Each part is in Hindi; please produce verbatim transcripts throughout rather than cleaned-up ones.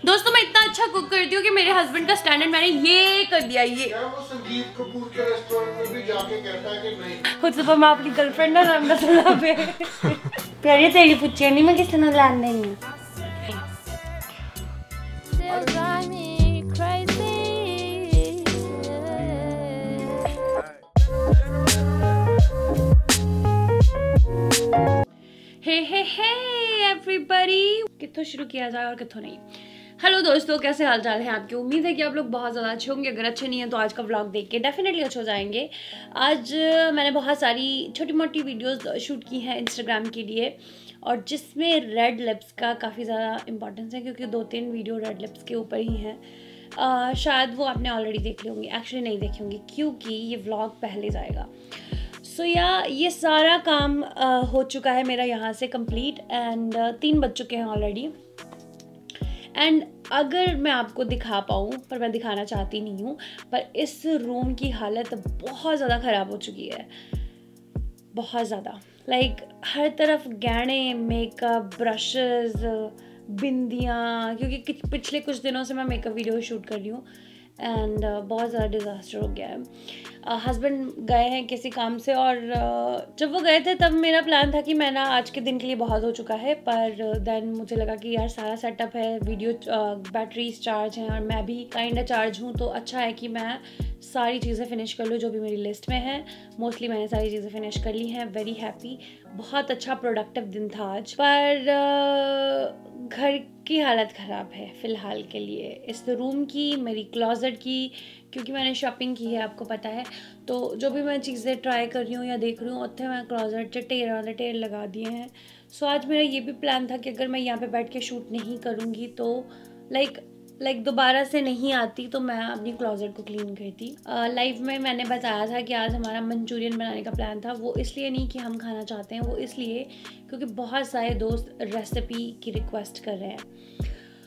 दोस्तों मैं इतना अच्छा कुक करती हूँ कि मेरे हस्बैंड का स्टैंडर्ड मैंने ये कर दिया। ये क्या वो संगीत कपूर के रेस्टोरेंट में भी जाके कहता है कि नहीं खुद सुबह मैं अपनी गर्लफ्रेंड ना नाम रसोला पे प्यारी तेरी पुच्चियां नहीं मैं किसी ने लान नहीं। हे हे हे एवरीबॉडी, कित्थों शुरू किया जाए और कित्थों नहीं। हेलो दोस्तों, कैसे हाल चाल है आपकी। उम्मीद है कि आप लोग बहुत ज़्यादा अच्छे होंगे। अगर अच्छे नहीं हैं तो आज का व्लॉग देख के डेफिनेटली अच्छे हो जाएंगे। आज मैंने बहुत सारी छोटी मोटी वीडियोस शूट की हैं इंस्टाग्राम के लिए, और जिसमें रेड लिप्स का काफ़ी ज़्यादा इंपॉर्टेंस है क्योंकि दो तीन वीडियो रेड लिप्स के ऊपर ही हैं। uh, शायद वो आपने ऑलरेडी देख ली होंगी, एक्चुअली नहीं देखी होंगी क्योंकि ये व्लॉग पहले जाएगा। सो so, या ये सारा काम uh, हो चुका है मेरा यहाँ से कंप्लीट, एंड uh, तीन बज चुके हैं ऑलरेडी। एंड अगर मैं आपको दिखा पाऊँ, पर मैं दिखाना चाहती नहीं हूँ, पर इस रूम की हालत बहुत ज़्यादा ख़राब हो चुकी है, बहुत ज़्यादा। लाइक like, हर तरफ गहने, मेकअप, ब्रशेस, बिंदियाँ, क्योंकि पिछले कुछ दिनों से मैं मेकअप वीडियो शूट कर रही हूँ एंड uh, बहुत ज़्यादा डिज़ास्टर हो गया है। हस्बैंड uh, गए हैं किसी काम से, और uh, जब वो गए थे तब मेरा प्लान था कि मैं ना आज के दिन के लिए बहुत हो चुका है, पर देन uh, मुझे लगा कि यार सारा सेटअप है, वीडियो बैटरीज चार्ज हैं और मैं भी काइंड चार्ज हूँ, तो अच्छा है कि मैं सारी चीज़ें फ़िनिश कर लूँ जो भी मेरी लिस्ट में है। मोस्टली मैंने सारी चीज़ें फ़िनिश कर ली हैं। वेरी हैप्पी, बहुत अच्छा प्रोडक्टिव दिन था आज। पर uh, घर की हालत ख़राब है फ़िलहाल के लिए, इस रूम की, मेरी क्लोजेट की, क्योंकि मैंने शॉपिंग की है आपको पता है। तो जो भी मैं चीज़ें ट्राई कर रही हूँ या देख रही हूँ उत्थे मैं क्लोजेट से ढेर वाले ढेर लगा दिए हैं। सो आज मेरा ये भी प्लान था कि अगर मैं यहाँ पे बैठ के शूट नहीं करूँगी तो लाइक लाइक दोबारा से नहीं आती तो मैं अपनी क्लोजेट को क्लीन करती। लाइव में मैंने बताया था कि आज हमारा मंचूरियन बनाने का प्लान था। वो इसलिए नहीं कि हम खाना चाहते हैं, वो इसलिए क्योंकि बहुत सारे दोस्त रेसिपी की रिक्वेस्ट कर रहे हैं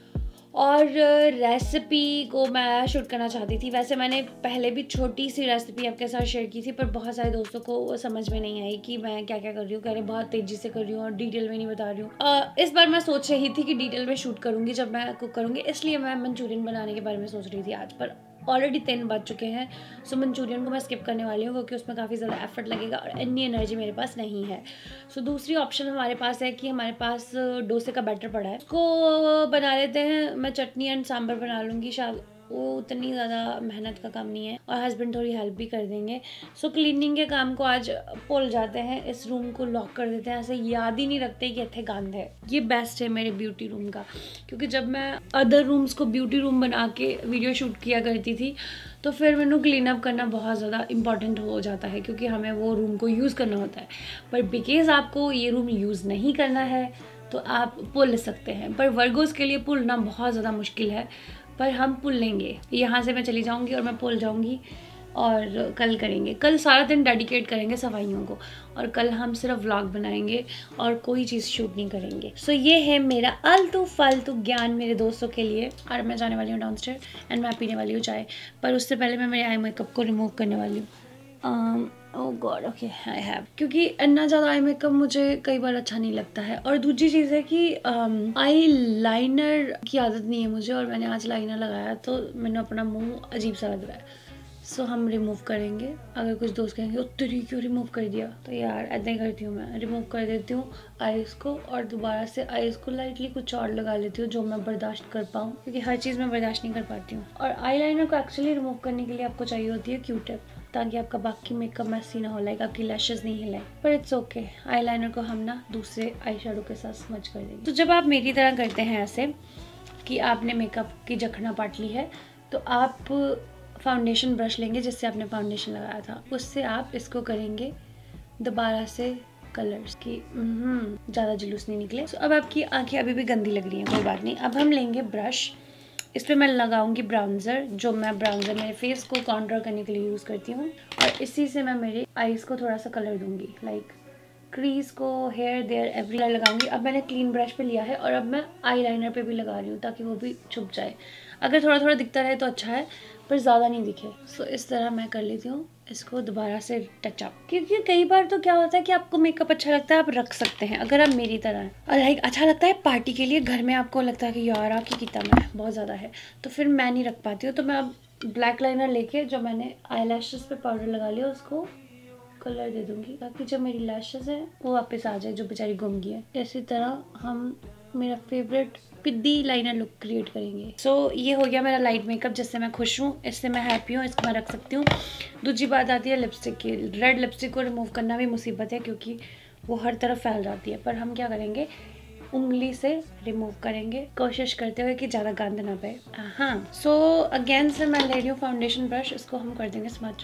और रेसिपी को मैं शूट करना चाहती थी। वैसे मैंने पहले भी छोटी सी रेसिपी आपके साथ शेयर की थी, पर बहुत सारे दोस्तों को वो समझ में नहीं आई कि मैं क्या क्या कर रही हूँ। कह रहे बहुत तेज़ी से कर रही हूँ और डिटेल में नहीं बता रही हूँ। इस बार मैं सोच रही थी कि डिटेल में शूट करूँगी जब मैं कुक करूँगी, इसलिए मैं मंचूरियन बनाने के बारे में सोच रही थी आज। पर ऑलरेडी तीन बज चुके हैं, सो मंचूरियन को मैं स्किप करने वाली हूँ क्योंकि उसमें काफ़ी ज़्यादा एफर्ट लगेगा और इतनी एनर्जी मेरे पास नहीं है। सो दूसरी ऑप्शन हमारे पास है कि हमारे पास डोसे का बैटर पड़ा है, उसको बना लेते हैं। मैं चटनी एंड सांभर बना लूँगी, शायद वो उतनी ज़्यादा मेहनत का काम नहीं है, और हस्बैंड थोड़ी हेल्प भी कर देंगे। सो क्लीनिंग के काम को आज भूल जाते हैं, इस रूम को लॉक कर देते हैं, ऐसे याद ही नहीं रखते कि इतने गंद है। ये बेस्ट है मेरे ब्यूटी रूम का, क्योंकि जब मैं अदर रूम्स को ब्यूटी रूम बना के वीडियो शूट किया करती थी तो फिर मैंने क्लीन अप करना बहुत ज़्यादा इंपॉर्टेंट हो जाता है, क्योंकि हमें वो रूम को यूज़ करना होता है। पर बिकॉज आपको ये रूम यूज़ नहीं करना है तो आप पुल सकते हैं, पर वर्गोस के लिए पुलना बहुत ज़्यादा मुश्किल है, पर हम पुल लेंगे। यहाँ से मैं चली जाऊँगी और मैं पुल जाऊँगी और कल करेंगे। कल सारा दिन डेडिकेट करेंगे सफाइयों को, और कल हम सिर्फ व्लॉग बनाएंगे और कोई चीज़ शूट नहीं करेंगे। सो so, ये है मेरा आलतू फालतू ज्ञान मेरे दोस्तों के लिए। और मैं जाने वाली हूँ डाउनस्टेयर एंड मैं पीने वाली हूँ चाय, पर उससे पहले मैं मेरे आई मेकअप को रिमूव करने वाली हूँ। Oh god, okay I have, क्योंकि इतना ज़्यादा आई मेकअप मुझे कई बार अच्छा नहीं लगता है। और दूसरी चीज़ है कि आई लाइनर की आदत नहीं है मुझे, और मैंने आज लाइनर लगाया तो मैंने अपना मुंह अजीब सा लग रहा है। सो so, हम रिमूव करेंगे। अगर कुछ दोस्त कहेंगे उत्तरी क्यों रिमूव कर दिया, तो यार ऐसा ही करती हूँ मैं, रिमूव कर देती हूँ आईज को और दोबारा से आईज को लाइटली कुछ और लगा लेती हूँ जो मैं बर्दाश्त कर पाऊँ, क्योंकि हर चीज़ मैं बर्दाश्त नहीं कर पाती हूँ। और आई लाइनर को एक्चुअली रिमूव करने के लिए आपको चाहिए होती है क्यू टिप, ताकि आपका बाकी मेकअप मैसी ना हो, लाइक आपकी लैशेस नहीं हिलाए। पर इट्स ओके, आई लाइनर को हम ना दूसरे आई शेडो के साथ स्मज कर देंगे। तो जब आप मेरी तरह करते हैं ऐसे कि आपने मेकअप की जखना पाट ली है, तो आप फाउंडेशन ब्रश लेंगे जिससे आपने फाउंडेशन लगाया था, उससे आप इसको करेंगे दोबारा से कलर्स की। ज़्यादा जुलूस नहीं निकले। so, अब आपकी आंखें अभी भी गंदी लग रही हैं, कोई बात नहीं। अब हम लेंगे ब्रश, इस पर मैं लगाऊंगी ब्राउन्जर, जो मैं ब्राउन्जर मेरे फेस को कॉन्ट्रोल करने के लिए यूज़ करती हूँ, और इसी से मैं मेरे आईज़ को थोड़ा सा कलर दूंगी, लाइक क्रीज को, हेयर देयर, एवरी लगाऊंगी। अब मैंने क्लीन ब्रश पे लिया है और अब मैं आई लाइनर पे भी लगा रही हूँ ताकि वो भी छुप जाए। अगर थोड़ा थोड़ा दिखता रहे तो अच्छा है, पर ज़्यादा नहीं दिखे। सो so, इस तरह मैं कर लेती हूँ इसको दोबारा से टचअप, क्योंकि कई बार तो क्या होता है कि आपको मेकअप अच्छा लगता है, आप रख सकते हैं अगर आप मेरी तरह हैं। और लाइक अच्छा लगता है पार्टी के लिए, घर में आपको लगता है कि यार आपकी कितना में बहुत ज़्यादा है, तो फिर मैं नहीं रख पाती हूँ। तो मैं अब ब्लैक लाइनर लेके जो मैंने आई लैशेज़ पे पाउडर लगा लिया उसको कलर दे दूंगी ताकि जो मेरी लैशेज़ है वो वापस आ जाए जो बेचारी गुम गई है। इसी तरह हम मेरा फेवरेट पिद्दी लाइनर लुक क्रिएट करेंगे। सो so, ये हो गया मेरा लाइट मेकअप जिससे मैं खुश हूँ, इससे मैं हैप्पी हूँ, इसको मैं रख सकती हूँ। दूसरी बात आती है लिपस्टिक की। रेड लिपस्टिक को रिमूव करना भी मुसीबत है क्योंकि वो हर तरफ फैल जाती है, पर हम क्या करेंगे, उंगली से रिमूव करेंगे, कोशिश करते हुए कि ज़्यादा गंद ना पाए। हाँ, सो अगेन से मैं ले रही हूँ फाउंडेशन ब्रश, इसको हम कर देंगे स्मच।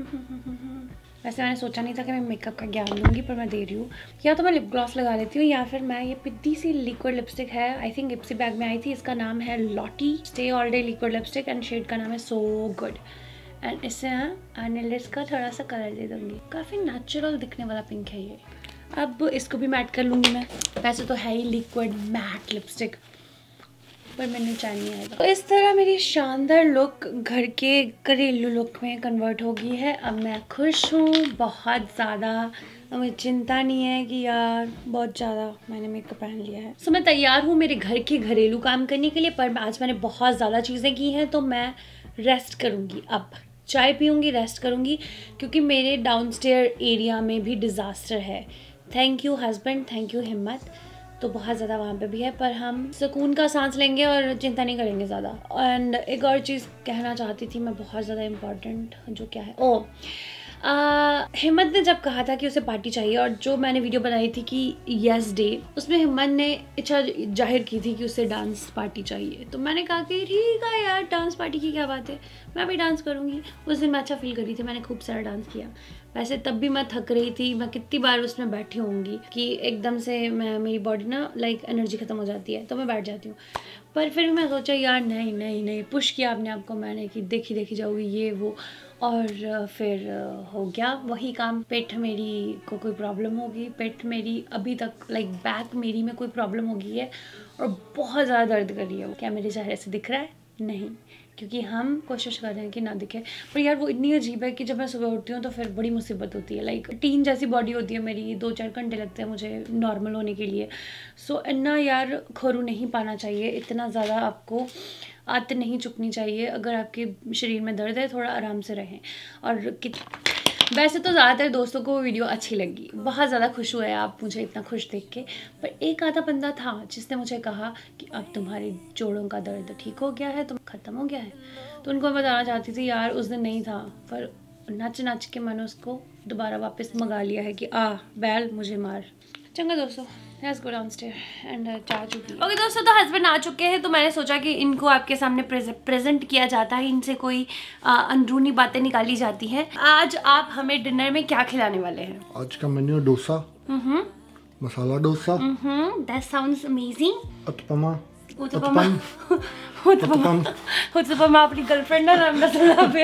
वैसे मैंने सोचा नहीं था कि मैं मेकअप का ज्ञान दूंगी, पर मैं दे रही हूँ। या तो मैं लिप ग्लॉस लगा लेती हूँ या फिर मैं ये पिद्दी सी लिक्विड लिपस्टिक है, आई थिंक इप्सी बैग में आई थी, इसका नाम है Lottie stay all day liquid lipstick and shade का नाम है सो गुड। एंड इससे हाँ नेल्स का थोड़ा सा कलर दे दूँगी, काफ़ी नेचुरल दिखने वाला पिंक है ये। अब इसको भी मैट कर लूँगी मैं। वैसे तो है ही लिक्विड मैट लिपस्टिक, पर मैंने चाह नहीं आएगा। तो इस तरह मेरी शानदार लुक घर के घरेलू लुक में कन्वर्ट हो गई है। अब मैं खुश हूँ बहुत ज़्यादा, मुझे चिंता नहीं है कि यार बहुत ज़्यादा मैंने मेकअप पहन लिया है। सो मैं तैयार हूँ मेरे घर के घरेलू काम करने के लिए, पर आज मैंने बहुत ज़्यादा चीज़ें की हैं तो मैं रेस्ट करूँगी। अब चाय पीऊँगी, रेस्ट करूँगी, क्योंकि मेरे डाउनस्टेयर एरिया में भी डिज़ास्टर है। Thank you husband, thank you Himmat, तो बहुत ज़्यादा वहाँ पे भी है, पर हम सुकून का सांस लेंगे और चिंता नहीं करेंगे ज़्यादा। एंड एक और चीज़ कहना चाहती थी मैं, बहुत ज़्यादा इम्पॉर्टेंट, जो क्या है, ओ आ, हिम्मत ने जब कहा था कि उसे पार्टी चाहिए, और जो मैंने वीडियो बनाई थी कि यस डे, उसमें हिम्मत ने इच्छा जाहिर की थी कि उसे डांस पार्टी चाहिए। तो मैंने कहा कि ठीक है यार, डांस पार्टी की क्या बात है, मैं भी डांस करूँगी। उस दिन मैं अच्छा फील कर रही थी, मैंने खूब सारा डांस किया। वैसे तब भी मैं थक रही थी, मैं कितनी बार उसमें बैठी होंगी कि एकदम से मैं मेरी बॉडी ना लाइक एनर्जी ख़त्म हो जाती है तो मैं बैठ जाती हूँ। पर फिर मैं सोचा यार नहीं नहीं नहीं, पुश किया अपने आप को मैंने कि देखी देखी जाऊँगी ये वो, और फिर हो गया वही काम। पेट मेरी को कोई प्रॉब्लम होगी, पेट मेरी अभी तक लाइक बैक मेरी में कोई प्रॉब्लम हो गई है और बहुत ज़्यादा दर्द कर रही है। क्या मेरे चेहरे से दिख रहा है? नहीं, क्योंकि हम कोशिश कर रहे हैं कि ना दिखे। पर यार वो इतनी अजीब है कि जब मैं सुबह उठती हूँ तो फिर बड़ी मुसीबत होती है। लाइक टीन जैसी बॉडी होती है मेरी, दो चार घंटे लगते हैं मुझे नॉर्मल होने के लिए। सो इतना यार खोरू नहीं पाना चाहिए, इतना ज़्यादा आपको आदत नहीं चुकनी चाहिए। अगर आपके शरीर में दर्द है थोड़ा आराम से रहें। और कि वैसे तो ज़्यादातर दोस्तों को वीडियो अच्छी लगी, बहुत ज़्यादा खुश हुए आप मुझे इतना खुश देख के। पर एक आधा बंदा था जिसने मुझे कहा कि अब तुम्हारे जोड़ों का दर्द ठीक हो गया है, तुम ख़त्म हो गया है। तो उनको मैं बताना चाहती थी यार उस दिन नहीं था, पर नच नच के मैंने उसको दोबारा वापस मंगा लिया है कि आ बैल मुझे मार। चंगा दोस्तों, लेट्स गो डाउनस्टेयर एंड चाय चुकी। ओके दोस्तों, तो हस्बैंड आ चुके हैं, तो मैंने सोचा कि इनको आपके सामने प्रेजेंट किया जाता है, इनसे कोई अंदरूनी बातें निकाली जाती हैं। आज आप हमें डिनर में क्या खिलाने वाले हैं? आज का menu dosa, hmm, masala dosa, hmm, that sounds amazing. Uttapam, uttapam, uttapam, uttapam अपनी गर्लफ्रेंड ना नाम ना पे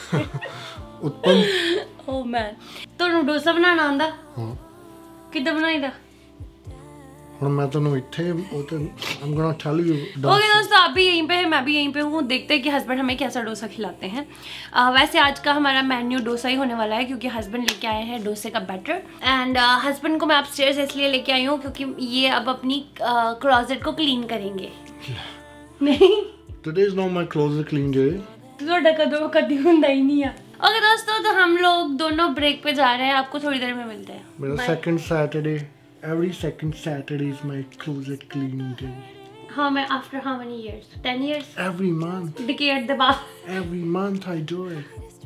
उत्पम। ओह मैन, तो डोसा बनाना आंदा? हां। किद्दां बनाईदा? और मैं तो इत्थे ओ तो I am gonna tell you. Okay दोस्तों, आप भी यहीं पे हैं, मैं भी यहीं पे हूँ। देखते हैं कि हस्बैंड हमें कैसा डोसा खिलाते हैं। uh, वैसे आज का हमारा मेन्यू डोसा ही होने वाला है क्योंकि हस्बैंड लेके आए हैं डोसे का बैटर। एंड हस्बैंड को मैं अपस्टेयर्स इसलिए लेके आई हूँ क्योंकि ये अब अपनी क्लोजेट uh, को क्लीन करेंगे। नहीं, today is not my closet clean day. तो कदों कदी हुंदा ही नहीं है। ओके दोस्तों, तो हम लोग दोनों ब्रेक पे जा रहे हैं, आपको थोड़ी देर में मिलते हैं। मेरा second Saturday, every second Saturday is my closet cleaning day. How many, after how many years? ten years? Every month. Decade the बाद. Every month I do it.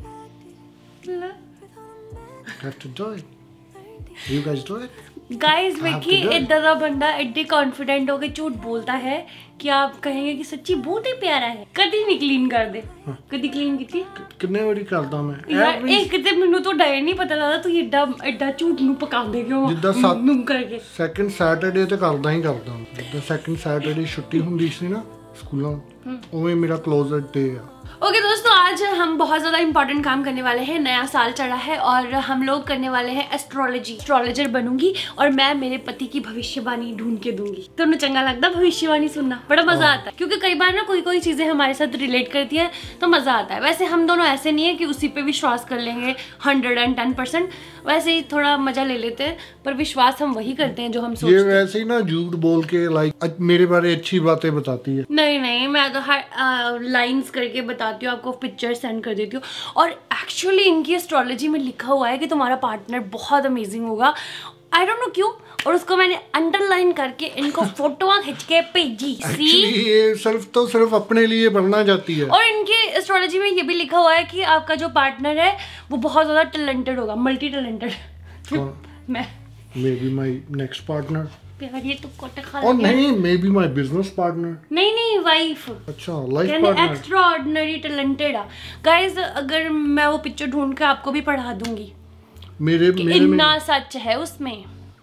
Have to do it. You guys do it? Guys वेखी इधर का बंदा एड्डी कॉन्फिडेंट होके झूठ बोलता है कि आप कहेंगे कि सच्ची बहुत ही प्यारा है। कभी नहीं क्लीन कर दे। हाँ। कभी क्लीन की कितने बारी करदा मैं यार एक ते मेनू तो डर नहीं पता लगदा तू एड्डा एड्डा झूठ नु पकांदे क्यों जिद्दां नुम करके। सेकंड सैटरडे ते करदा ही करदा जिद्दां सेकंड सैटरडे छुट्टी हुंदी सी ना स्कूलों उਵੇਂ मेरा क्लोजेट डे आ। ओके दोस्तों, आज हम बहुत ज़्यादा इंपॉर्टेंट काम करने वाले हैं। नया साल चढ़ा है और हम लोग करने वाले हैं एस्ट्रोलॉजी। एस्ट्रोलॉजर बनूंगी और मैं मेरे पति की भविष्यवाणी ढूंढ के दूंगी। तो चंगा लगता भविष्यवाणी सुनना, बड़ा मजा आता है क्योंकि कई बार ना कोई कोई चीजें हमारे साथ रिलेट करती है तो मजा आता है। वैसे हम दोनों ऐसे नहीं है कि उसी पे विश्वास कर लेंगे हंड्रेड एंड टेन परसेंट, वैसे ही थोड़ा मजा ले लेते हैं, पर विश्वास हम वही करते हैं जो हम सोचते हैं। ये वैसे ही ना झूठ बोल के लाइक मेरे बारे अच्छी बातें बताती है। नहीं नहीं, मैं तो हर लाइंस करके बताती हूँ, आपको पिक्चर सेंड कर देती हूँ। और एक्चुअली इनकी एस्ट्रोलॉजी में लिखा हुआ है कि तुम्हारा पार्टनर बहुत अमेजिंग होगा। आई डोंट नो क्यों, और उसको मैंने अंडरलाइन करके इनको फोटोआं खींच के भेजी। सी ये सिर्फ तो सिर्फ अपने लिए बनना चाहती है। और इनकी एस्ट्रोलॉजी में ये भी लिखा हुआ है कि आपका जो पार्टनर है वो बहुत ज्यादा टैलेंटेड होगा, मल्टी टैलेंटेड। मैं maybe my next partner. यार ये तो कोटे खा और नहीं, maybe my business partner. नहीं नहीं, वाइफ। अच्छा, life partner. Extraordinary talented है गाइस। अगर मैं वो पिक्चर ढूंढ के आपको भी पढ़ा दूंगी मेरे मेरे इतना सच है उसमें।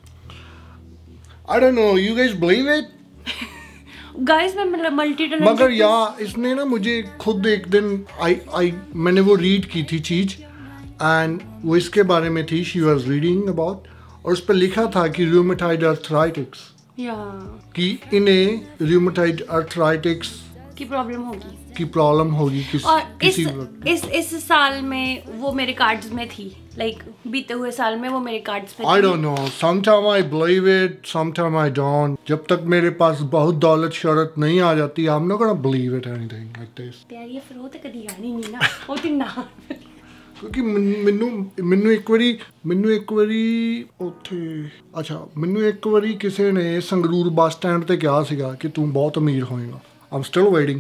I don't know, you guys believe it? Guys मैं मतलब मल्टी टैलेंटेड। मगर यार इसने ना मुझे खुद एक दिन आई आई मैंने वो रीड की थी चीज, एंड वो इसके बारे में थी। शी वाज रीडिंग अबाउट, और उस पर लिखा था कि रूमेटॉइड आर्थराइटिस, या कि इन्हें रूमेटॉइड आर्थराइटिस की प्रॉब्लम होगी की प्रॉब्लम होगी किस, और किसी इस, वक्त। इस इस साल में वो मेरे कार्ड्स में थी, लाइक like, बीते हुए साल में वो मेरे कार्ड्स में I थी। don't know, sometime I believe it, sometime I don't. जब तक मेरे पास बहुत दौलत शौहरत नहीं आ जाती, I'm not gonna believe it anything like this. यार ये फिर होते कदी गानी नहीं ना, होती ना। ਕਿਉਂਕਿ ਮੈਨੂੰ ਮੈਨੂੰ ਇੱਕ ਵਾਰੀ ਮੈਨੂੰ ਇੱਕ ਵਾਰੀ ਉੱਥੇ ਅੱਛਾ ਮੈਨੂੰ ਇੱਕ ਵਾਰੀ ਕਿਸੇ ਨੇ ਸੰਗਰੂਰ ਬੱਸ ਸਟੈਂਡ ਤੇ ਕਿਹਾ ਸੀਗਾ ਕਿ ਤੂੰ ਬਹੁਤ ਅਮੀਰ ਹੋਏਗਾ। I'm still waiting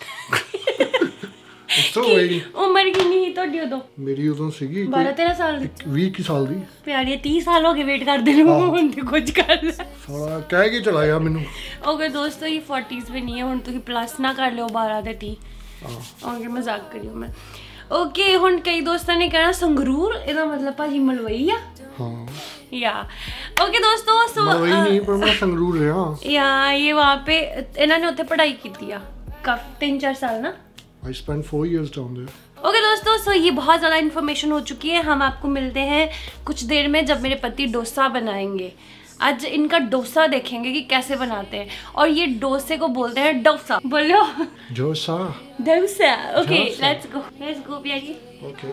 still waiting. ਉਮਰ ਕਿੰਨੀ ਸੀ ਤੁਹਾਡੀ ਉਦੋਂ? ਮੇਰੀ ਉਦੋਂ ਸੀਗੀ ਬਾਰਾਂ ਤੇਰਾਂ ਸਾਲ ਦੀ। ਵੀਹ ਕੁ ਸਾਲ ਦੀ। ਪਿਆਰ ਇਹ ਤੀਹ ਸਾਲ ਹੋ ਗਏ ਵੇਟ ਕਰਦੇ ਨੂੰ, ਹੁਣ ਤੇ ਕੁਝ ਕਰ ਲੈ। ਸਾਲਾ ਕਹਿ ਕੇ ਚਲਾ ਗਿਆ ਮੈਨੂੰ। ओके दोस्तों, ये फोर्टीज़ में नहीं है, ਹੁਣ ਤੁਸੀਂ ਪਲੱਸ ਨਾ ਕਰ ਲਿਓ ਬਾਰਾਂ ਤੇ ਤੀਹ। ओके मजाक करियो मैं। ओके ਹੁਣ ਕਈ ਦੋਸਤਾਂ ਨੇ ਕਹਿਣਾ ਸੰਗਰੂਰ, ਇਹਦਾ ਮਤਲਬ ਭਾਜੀ ਮਲਵਈ ਆ। हाँ या ओके दोस्तों, सो वही नहीं पर मैं संगरूर रहा। या ये वहाँ पे इन्होंने उत्थे पढ़ाई की थी काफी तीन चार साल ना। I spent four years down there. Okay okay, दोस्तों, सो ये बहुत ज़्यादा इन्फॉर्मेशन हो चुकी है। हम आपको मिलते हैं कुछ देर में जब मेरे पति डोसा बनाएंगे। आज इनका डोसा देखेंगे कि कैसे बनाते हैं, और ये डोसे को बोलते हैं डोसा। बोलो dosa. Dosa. Okay let's go let's go प्यारी। ओके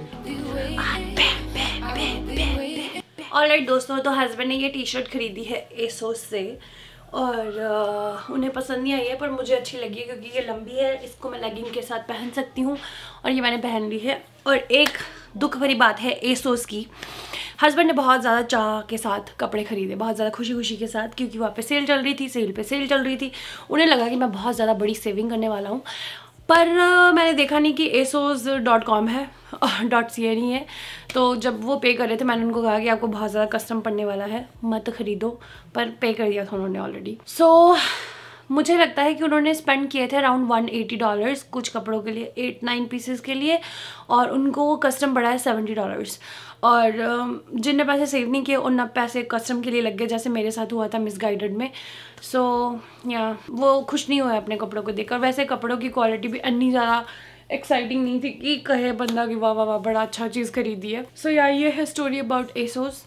ऑलराइट दोस्तों, तो हस्बैंड ने ये टी शर्ट खरीदी है एसोस से, और uh, उन्हें पसंद नहीं आई है पर मुझे अच्छी लगी है क्योंकि ये लंबी है, इसको मैं लेगिंग के साथ पहन सकती हूँ, और ये मैंने पहन ली है। और एक दुख भरी बात है एसोस की, हस्बैंड ने बहुत ज़्यादा चाह के साथ कपड़े खरीदे, बहुत ज़्यादा खुशी खुशी के साथ, क्योंकि वहाँ पे सेल चल रही थी, सेल पे सेल चल रही थी। उन्हें लगा कि मैं बहुत ज़्यादा बड़ी सेविंग करने वाला हूँ, पर uh, मैंने देखा नहीं कि एसोस डॉट कॉम है और डॉट सी ए नहीं है। तो जब वो पे कर रहे थे मैंने उनको कहा कि आपको बहुत ज़्यादा कस्टम पड़ने वाला है, मत खरीदो, पर पे कर दिया था उन्होंने ऑलरेडी। सो so, मुझे लगता है कि उन्होंने स्पेंड किए थे अराउंड वन एटी डॉलर्स कुछ कपड़ों के लिए, एट नाइन पीसेस के लिए, और उनको कस्टम पड़ा है सेवेंटी डॉलर्स। और जिनने पैसे सेव नहीं किए उन पैसे कस्टम के लिए लग गए, जैसे मेरे साथ हुआ था मिसगाइडेड में। सो so, या वो खुश नहीं हुए अपने कपड़ों को देखकर। वैसे कपड़ों की क्वालिटी भी इतनी ज़्यादा एक्साइटिंग नहीं थी कि कहे बंदा कि वाह वाह वाह बड़ा अच्छा चीज़ खरीदी है। सो so, या ये है स्टोरी अबाउट एसोस।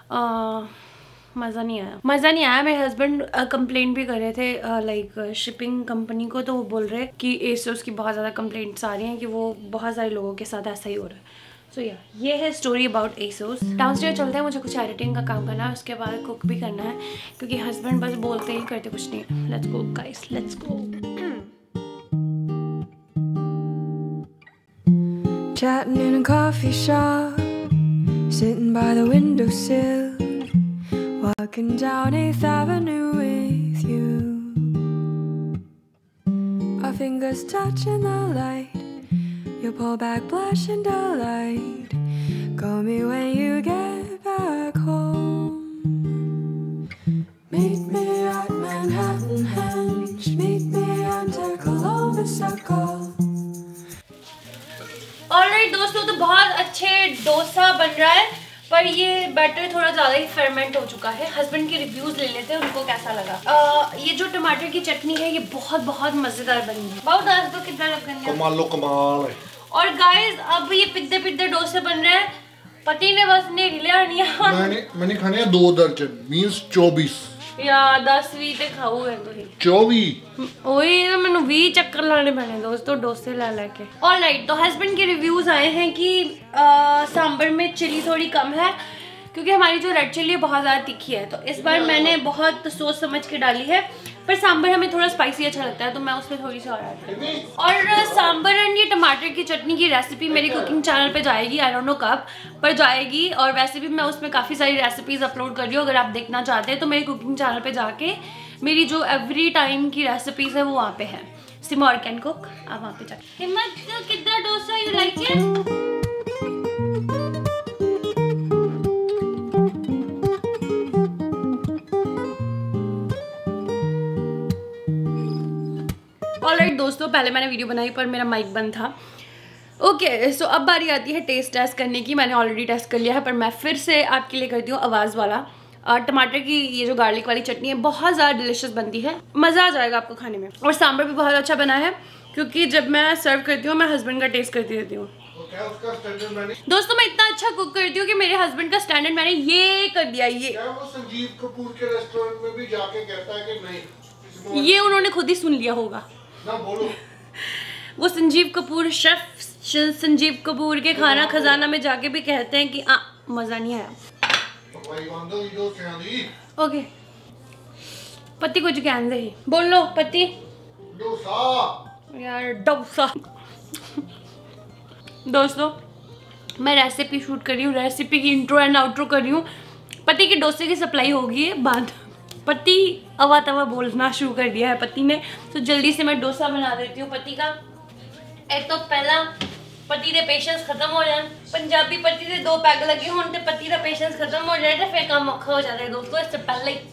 मज़ा नहीं आया, मज़ा नहीं आया। मेरे हस्बैंड कंप्लेंट भी कर रहे थे लाइक शिपिंग कंपनी को, तो वो बोल रहे कि एसोस की बहुत ज़्यादा कंप्लेंट्स आ रही हैं कि वो बहुत सारे लोगों के साथ ऐसा ही हो रहा है। सो so, या yeah, ये है स्टोरी अबाउट एसोस। डाउनस्टेयर चलते हैं, मुझे कुछ एडिटिंग का काम करना है, उसके बाद कुक भी करना है क्योंकि हस्बैंड बस बोलते ही करते कुछ नहीं। Let's go guys, let's go. Chatting in a coffee shop, sitting by the windowsill, walking down eighth Avenue with you. Our fingers touching the light, you pull back blushing delight. Call me when you get back home. Meet me at Manhattan Henge, meet me under Columbus Circle. Alright दोस्तों, तो बहुत अच्छे डोसा बन रहा है, पर ये बैटर थोड़ा ज़्यादा ही फर्मेंट हो चुका है। हस्बैंड के रिव्यूज़ ले लेते हैं, उनको कैसा लगा। आ, ये जो टमाटर की चटनी है ये बहुत बहुत मज़ेदार बनी है। बहुत डाल दो, कितना लग गया? कमालो कमाल है। और गाइस अब ये पिद्दे पिद्दे डोसे बन रहे हैं। पति ने बस ने ले आनी है। मैंने मैंने खाने हैं दो दर्जन मींस चौबीस या दस भी ते खाऊ है तो ही चौबीस ओए ना मैंने भी चक्कर लाने पड़े दोस्तों डोसे ला लेके। ऑलराइट, तो हस्बैंड के रिव्यूज आए हैं कि आ, सांबर में चिली थोड़ी कम है क्योंकि हमारी जो रेड चिली है बहुत ज़्यादा तीखी है। तो इस बार मैंने बहुत सोच समझ के डाली है, पर सांबर हमें थोड़ा स्पाइसी अच्छा लगता है तो मैं उसमें थोड़ी सी और ऐड करूँगी। और सांबर एंड ये टमाटर की चटनी की रेसिपी मेरी कुकिंग चैनल पे जाएगी, आई डोंट नो कब पर जाएगी। और वैसे भी मैं उसमें काफ़ी सारी रेसिपीज़ अपलोड कर रही हूँ, अगर आप देखना चाहते हैं तो मेरी कुकिंग चैनल पे जाके मेरी जो एवरी टाइम की रेसिपीज़ है वो वहाँ पे है, सिमोर कैन कुक, आप वहाँ पे जाके। हिम्मत कितना dosa you like it? Alright दोस्तों, पहले मैंने वीडियो बनाई पर मेरा माइक बंद था। ओके okay, सो so अब बारी आती है टेस्ट टेस्ट करने की। मैंने ऑलरेडी टेस्ट कर लिया है पर मैं फिर से आपके लिए करती हूँ आवाज़ वाला। और टमाटर की ये जो गार्लिक वाली चटनी है बहुत ज़्यादा डिलीशियस बनती है, मज़ा आ जाएगा आपको खाने में। और सांभर भी बहुत अच्छा बना है क्योंकि जब मैं सर्व करती हूँ मैं हस्बैंड का टेस्ट करती रहती हूँ। दोस्तों मैं इतना अच्छा कुक करती हूँ कि मेरे हस्बैंड का स्टैंडर्ड मैंने ये कर दिया। ये क्या वो संजीव कपूर के रेस्टोरेंट में भी जाके कहता है कि नहीं, ये उन्होंने खुद ही सुन लिया होगा ना बोलो। वो संजीव कपूर शेफ संजीव कपूर के खाना खजाना में जाके भी कहते हैं कि आ मजा नहीं आया। ओके पति कुछ कहने ही बोल लो पति। डोसा यार डोसा। दोस्तों मैं रेसिपी शूट कर रही हूँ, रेसिपी की इंट्रो एंड आउट्रो कर रही हूँ। पति के डोसे की सप्लाई होगी बाद। पति अवा तवा बोलना शुरू कर दिया है पति ने, तो जल्दी से मैं डोसा बना देती हूँ पति का। एक तो पहला पति दे पेशेंस खत्म हो जाए, पंजाबी पति दे दो पैग लगे होने ते पति का पेशेंस खत्म हो जाए तो फिर काम औखा हो जाता है दोस्तों, इससे पहले ही।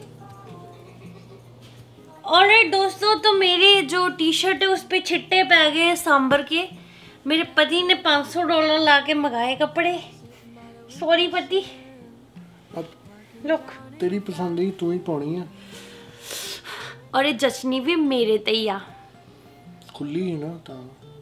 ऑलराइट दोस्तों, तो मेरी जो टी शर्ट है उस पर छिट्टे पै गए सांबर के। मेरे पति ने पाँच सौ डॉलर ला के मंगाए कपड़े। सॉरी पति। लुक तेरी पसंद ही तू ही पानी है और ये जचनी भी मेरे ते ही आ। खुली ही ना ता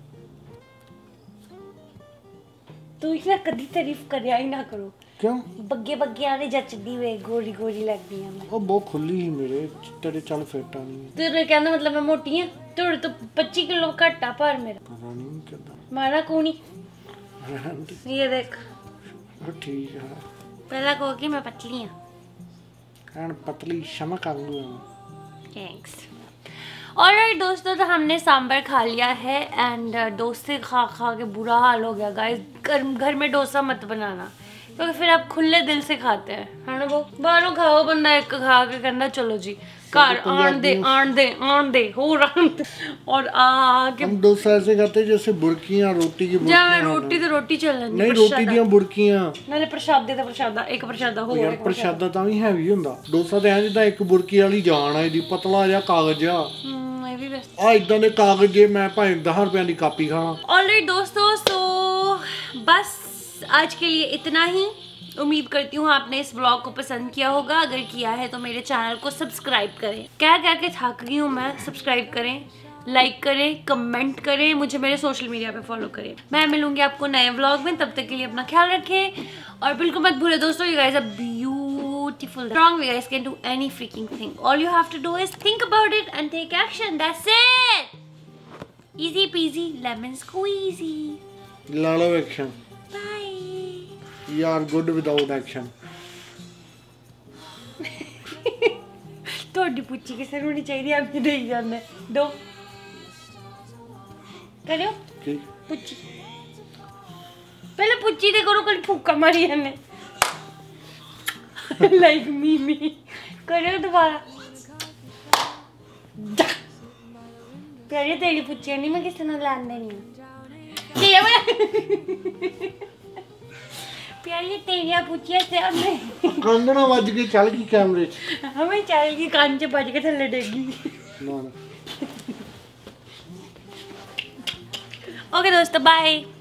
तू ही ना कदी तारीफ करिया ही ना करो। क्यों? बग्गे बग्गे आने जचदी वे गोरी गोरी लगदी है मैं। ओ बहुत खुली ही मेरे तेरे चल फिट आनी है। तेरे कहना मतलब मैं मोटी हूं? तेरे तो पच्चीस किलो घटा पर मेरा। पता नहीं कितना मारा कोनी। ये देख ठीक है। पहला कहो कि मैं पतली हूं। एंड पतली क्षमा कर लूँ। थैंक्स। ऑलराइट दोस्तों, तो हमने सांभर खा लिया है एंड डोसे खा खा के बुरा हाल हो गया गाइस। घर घर में डोसा मत बनाना क्योंकि तो फिर आप खुले दिल से खाते हैं, है ना। वो बाहरों खाओ बंदा एक खा के करना चलो जी घर आन दे आन दे आन दे हो रहा और आके हम डोसा ऐसे खाते हैं जैसे बुर्कियां रोटी की बुर्कियां। रोटी तो रोटी चल नहीं रोटी ਦੀਆਂ बुर्कियां ਨਾਲੇ ਪ੍ਰਸ਼ਾਦੇ ਦਾ ਪ੍ਰਸ਼ਾਦਾ ਇੱਕ ਪ੍ਰਸ਼ਾਦਾ ਹੋਰ ਯਾਰ ਪ੍ਰਸ਼ਾਦਾ ਤਾਂ ਵੀ ਹੈਵੀ ਹੁੰਦਾ। ਡੋਸਾ ਤਾਂ ਐਂ ਜਿੱਦਾਂ ਇੱਕ ਬੁਰਕੀ ਵਾਲੀ ਜਾਨ ਆ ਇਹਦੀ ਪਤਲਾ ਜਿਹਾ ਕਾਗਜ਼ ਆ। ਹਮ ਇਹ ਵੀ ਬੈਸਟ ਆ ਇਦਾਂ ਦੇ ਕਾਗਜ਼ ਜੇ ਮੈਂ ਭਾਵੇਂ दस रुपए ਦੀ ਕਾਪੀ ਖਾਣਾ। ऑलराइट दोस्तों, सो बस आज के लिए इतना ही। उम्मीद करती हूँ आपने इस ब्लॉग को पसंद किया होगा। अगर किया है तो मेरे चैनल को सब्सक्राइब करें। क्या क्या के थक गई हूँ मैं। सब्सक्राइब करें, लाइक करें, कमेंट करें, मुझे मेरे सोशल मीडिया पे फॉलो करें। मैं मिलूंगी आपको नए व्लॉग में, तब तक के लिए अपना ख्याल रखें और बिल्कुल मत भूलें दोस्तों, you guys are beautiful, strong, you guys can do any freaking thing. All you have to do is think about it and take action, that's it. Easy peasy lemon squeezy. ला लो action. Bye. You are good without action. थोड़ी पुच्ची के सर होनी चाहिए, आप दे ही जाने दो करो पुच्ची। पहले पुच्ची दे करो, कल फूका मारी जाने लाइक मीमी करो दोबारा। प्यारी तेरी पुच्ची नहीं, मैं किसी ने लान देनी प्यारी तेरिया पूछिया से हमने कंगना बज के चल गई कैमरे च। हमें चल गई कान च बज के थल्ले डेगी। ना ना ओके दोस्तों बाय।